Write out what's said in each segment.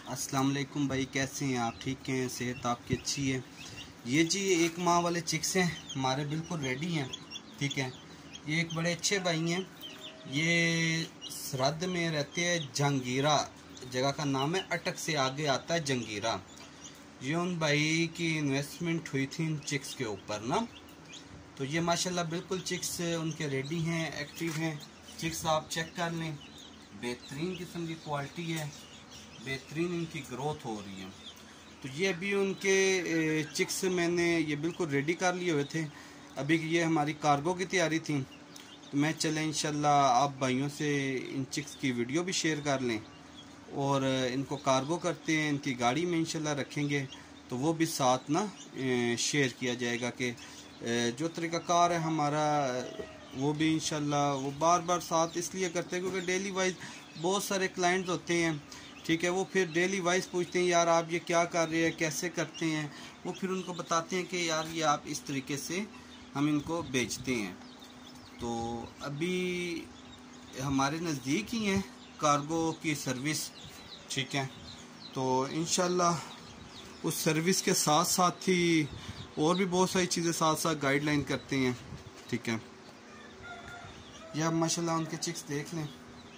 अस्सलाम वालेकुम भाई, कैसे हैं आप? ठीक हैं? सेहत आपकी अच्छी है? ये जी 1 माह वाले चिक्स हैं हमारे, बिल्कुल रेडी हैं। ठीक है, ये एक बड़े अच्छे भाई हैं। ये सरहद में रहते हैं, जंगीरा जगह का नाम है, अटक से आगे आता है जंगीरा। ये उन भाई की इन्वेस्टमेंट हुई थी इन चिक्स के ऊपर ना, तो ये माशाल्लाह बिल्कुल चिक्स उनके रेडी हैं, एक्टिव हैं। चिक्स आप चेक कर लें, बेहतरीन किस्म की क्वालिटी है, बेहतरीन इनकी ग्रोथ हो रही है। तो ये अभी उनके चिक्स मैंने ये बिल्कुल रेडी कर लिए हुए थे। अभी ये हमारी कार्गो की तैयारी थी, तो मैं चले इंशाल्लाह आप भाइयों से इन चिक्स की वीडियो भी शेयर कर लें और इनको कार्गो करते हैं, इनकी गाड़ी में इंशाल्लाह रखेंगे, तो वो भी साथ ना शेयर किया जाएगा कि जो तरीक़ाकार है हमारा, वो भी इंशाल्लाह वो बार बार साथ इसलिए करते हैं क्योंकि डेली वाइज बहुत सारे क्लाइंट्स होते हैं। ठीक है, वो फिर डेली वाइज पूछते हैं यार आप ये क्या कर रहे हैं, कैसे करते हैं। वो फिर उनको बताते हैं कि यार ये आप इस तरीके से हम इनको बेचते हैं। तो अभी हमारे नज़दीक ही है कार्गो की सर्विस। ठीक है, तो इंशाल्लाह उस सर्विस के साथ साथ ही और भी बहुत सारी चीज़ें साथ साथ गाइडलाइन करते हैं। ठीक है, यह माशाल्लाह उनके चिक्स देख लें,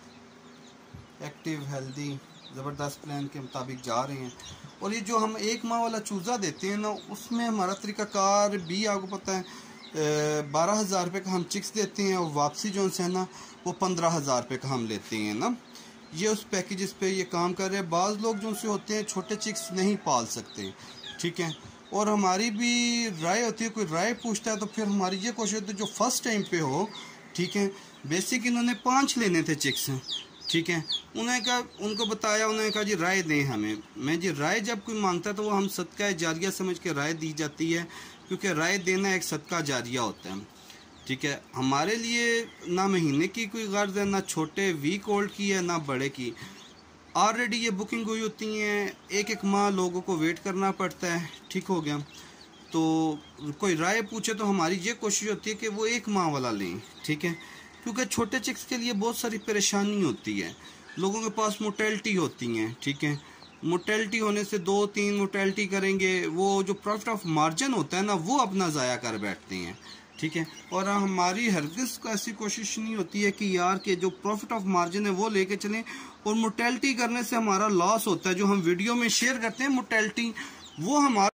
एक्टिव हेल्दी ज़बरदस्त प्लान के मुताबिक जा रहे हैं। और ये जो हम 1 माह वाला चूज़ा देते हैं ना, उसमें हमारा तरीक़ाकार भी आपको पता है, 12,000 रुपये का हम चिक्स देते हैं और वापसी जो है ना वो 15,000 रुपये का हम लेते हैं ना। ये उस पैकेजेस पे ये काम कर रहे हैं। बाज़ लोग जो से होते हैं छोटे चिक्स नहीं पाल सकते। ठीक है, और हमारी भी राय होती है, कोई राय पूछता है तो फिर हमारी ये कोशिश होती है जो फर्स्ट टाइम पे हो। ठीक है, बेसिक इन्होंने 5 लेने थे चिक्स। ठीक है, उन्होंने कहा, उनको बताया, उन्होंने कहा जी राय दें हमें। मैं जी राय जब कोई मांगता है तो वो हम सदका जारिया समझ के राय दी जाती है, क्योंकि राय देना एक सदका जारिया होता है। ठीक है, हमारे लिए ना महीने की कोई गर्ज है, ना छोटे वीक ओल्ड की है, ना बड़े की। ऑलरेडी ये बुकिंग हुई होती हैं, 1 माह लोगों को वेट करना पड़ता है। ठीक हो गया, तो कोई राय पूछे तो हमारी ये कोशिश होती है कि वो 1 माह वाला लें। ठीक है, क्योंकि छोटे चिक्स के लिए बहुत सारी परेशानी होती है, लोगों के पास मोटेलिटी होती हैं। ठीक है, मोटेलिटी होने से 2-3 मोटेलिटी करेंगे, वो जो प्रॉफिट ऑफ मार्जिन होता है ना वो अपना ज़ाया कर बैठते हैं। ठीक है, और हमारी हरगिज़ को ऐसी कोशिश नहीं होती है कि यार के जो प्रॉफिट ऑफ मार्जिन है वो लेके चलें, और मोटेलिटी करने से हमारा लॉस होता है। जो हम वीडियो में शेयर करते हैं मोटेलिटी, वो हमारा